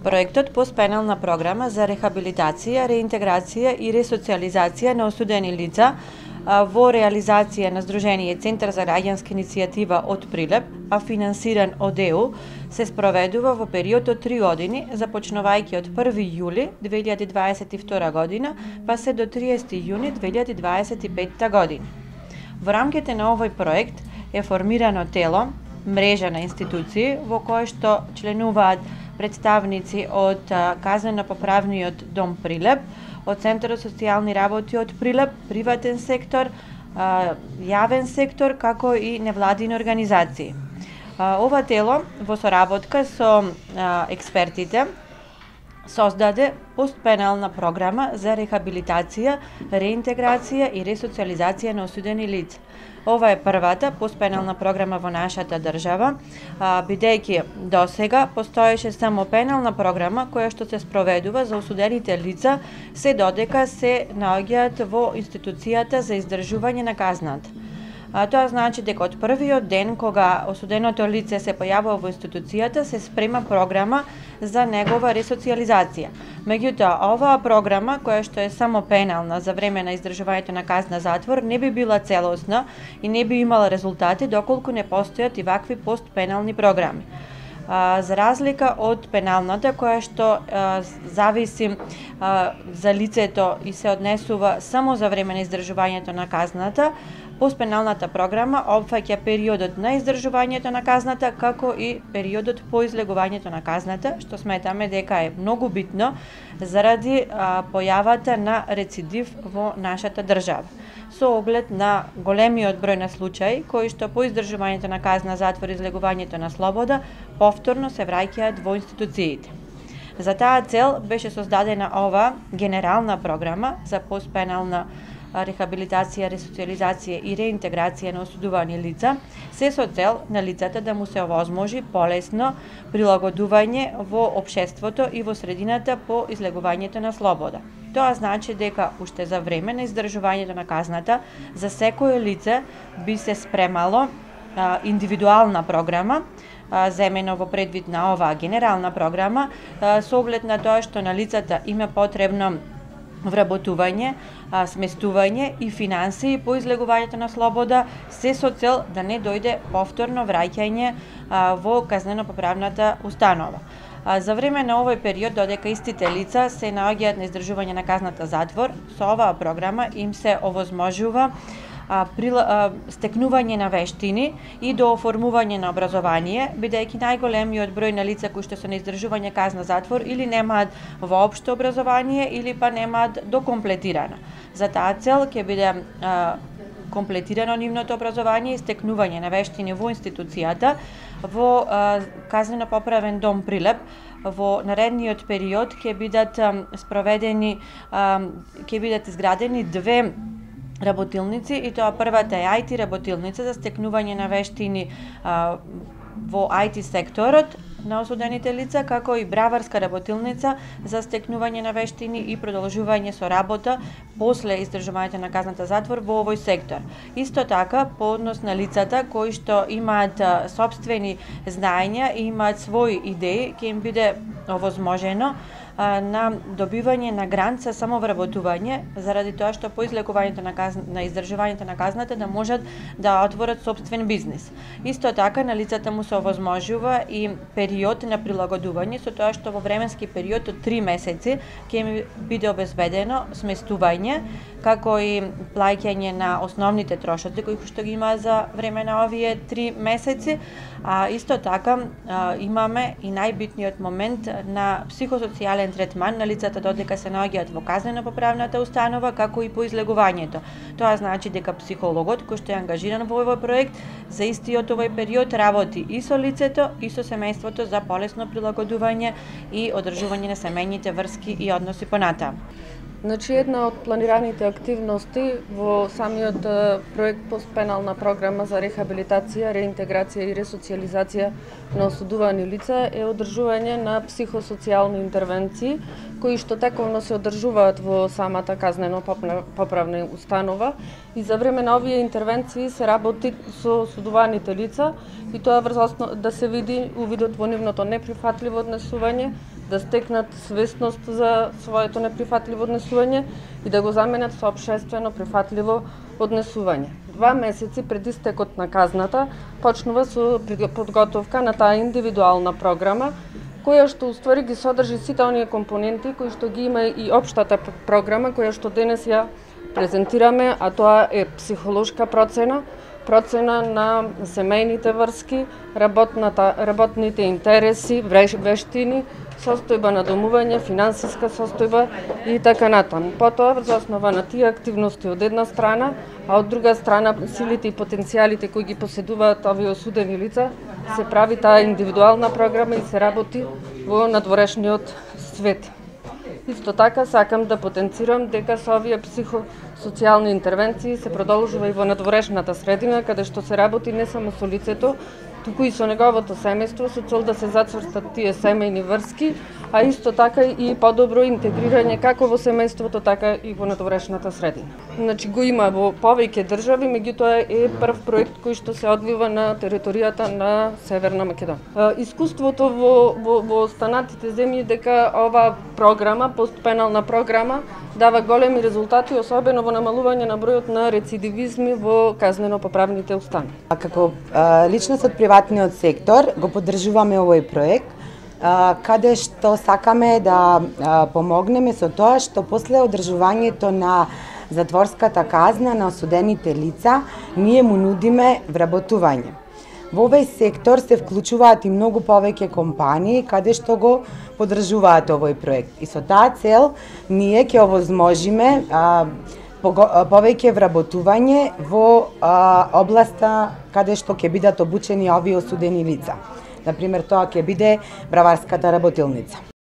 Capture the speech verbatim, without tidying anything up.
Проектот постпенална програма за рехабилитација, реинтеграција и ресоциализација на осудени лица во реализација на Сдружение Центар за граѓанска иницијатива од Прилеп, а финансиран од Е У, се спроведува во период од три години, започнувајќи од први јули две илјади дваесет и втора година, па се до триесети јуни две илјади дваесет и петта година. Во рамките на овој проект е формирано тело, мрежа на институции во кои што членуваат представници од Казнено-поправниот дом Прилеп, од Центарот социјални работи од Прилеп, приватен сектор, јавен сектор, како и невладини организации. Ова тело во соработка со експертите создаде постпенална програма за рехабилитација, реинтеграција и ресоциализација на осудени лица. Ова е првата постпенална програма во нашата држава, бидејќи досега постоеше само пенална програма која што се спроведува за осудените лица се додека се наоѓаат во институцијата за издржување на казната. А, тоа значи дека од првиот ден кога осуденото лице се појавува во институцијата се спрема програма за негова ресоциализација. Меѓутоа, оваа програма, која што е само пенална за време на издржувањето на казна затвор, не би била целосна и не би имала резултати доколку не постојат и вакви постпенални програми. А, за разлика од пеналната, која што а, зависи а, за лицето и се однесува само за време на издржувањето на казната, постпеналната програма опфаќа периодот на издржувањето на казната, како и периодот по излегувањето на казната, што сметаме дека е многу битно заради а, појавата на рецидив во нашата држава. Со оглед на големиот број на случаи кои што по издржувањето на казна затвор и излегувањето на слобода повторно се враќаат во институциите. За таа цел беше создадена ова генерална програма за постпенална рехабилитација, ресоциализација и реинтеграција на осудувани лица, се со цел на лицата да му се овозможи полесно прилагодување во општеството и во средината по излегувањето на слобода. Тоа значи дека уште за време на издржувањето на казната за секое лице би се спремало а, индивидуална програма, а, земено во предвид на оваа генерална програма, а, со оглед на тоа што на лицата има потребно вработување, сместување и финансии по излегувањето на слобода, се со цел да не дојде повторно враќање во казнено-поправната установа. За време на овој период, додека истите лица се наоѓаат на издржување на казната затвор, со оваа програма им се овозможува стекнување на вештини и до оформување на образование, бидејќи најголемиот број на лица кои што се на издржување казна затвор или немаат воопшто образование или па немаат докомплетирано. За таа цел ќе биде а, комплетирано нивното образование и стекнување на вештини во институцијата во а, Казнено-поправен дом Прилеп. Во наредниот период ќе бидат а, спроведени а, ќе бидат изградени две работилници, и тоа првата е ај ти работилница за стекнување на вештини а, во ај ти секторот на осудените лица, како и браварска работилница за стекнување на вештини и продолжување со работа после издржувањето на казната затвор во овој сектор. Исто така, по однос на лицата кои што имаат а, собствени знаења и имаат своји идеи, ќе им биде овозможено на добивање на грант за самовработување, заради тоа што по излекувањето на, каз... на издржувањето на казната да можат да отворат собствен бизнис. Исто така на лицата му се овозможува и период на прилагодување, со тоа што во временски период од три месеци ќе им биде обезбедено сместување, како и плаќање на основните трошоци кои што ги има за време на овие три месеци. А исто така а, имаме и најбитниот момент на психосоцијален третман на лицата додека се наоѓаат во казнено-поправната установа, како и по излегувањето. Тоа значи дека психологот кој што е ангажиран во овој проект за истиот овој период работи и со лицето и со семејството за полесно прилагодување и одржување на семејните врски и односи понатаму. Значи, една од планираните активности во самиот проект постпенална програма за рехабилитација, реинтеграција и ресоциализација на осудувани лица е одржување на психосоцијални интервенции, кои што тековно се одржуваат во самата казнено-поправна установа, и за време на овие интервенции се работи со осудуваните лица, и тоа врз основа да се види увидот во нивното неприфатливо однесување, да стекнат свесност за своето неприфатливо однесување и да го заменат со општествено прифатливо однесување. Два месеци пред истекот на казната почнува со подготовка на таа индивидуална програма, која што уствари ги содржи сите оние компоненти кои што ги има и општата програма која што денес ја презентираме, а тоа е психолошка процена, процена на семејните врски, работната, работните интереси, вештини, состојба на домување, финансиска состојба и така натаму. Потоа, за основа на тие активности од една страна, а од друга страна силите и потенцијалите кои ги поседуваат овие осудени лица, се прави таа индивидуална програма и се работи во надворешниот свет. Исто така сакам да потенцирам дека со овие психосоцијални интервенции се продолжува и во надворешната средина, каде што се работи не само со лицето, туку и со неговото семејство, со цел да се зацврстат тие семејни врски, а исто така и подобро интегрирање како во семејството, така и во надворешната средина. Значи го има во повеќе држави, меѓутоа е прв проект кој што се одвива на територијата на Северна Македонија. Искуството во, во, во останатите земји дека ова програма, постпенална програма, дава големи резултати, особено во намалување на бројот на рецидивизми во казнено-поправните установи. Како а, личност од приватниот сектор го поддржуваме овој проект, а, каде што сакаме да а, помогнеме со тоа што после одржувањето на затворската казна на осудените лица, ние му нудиме вработување. Во овој сектор се вклучуваат и многу повеќе компании каде што го поддржуваат овој проект. И со таа цел ние ќе овозможиме а, повеќе вработување во а, областа каде што ќе бидат обучени овие осудени лица. Например, тоа ќе биде браварската работилница.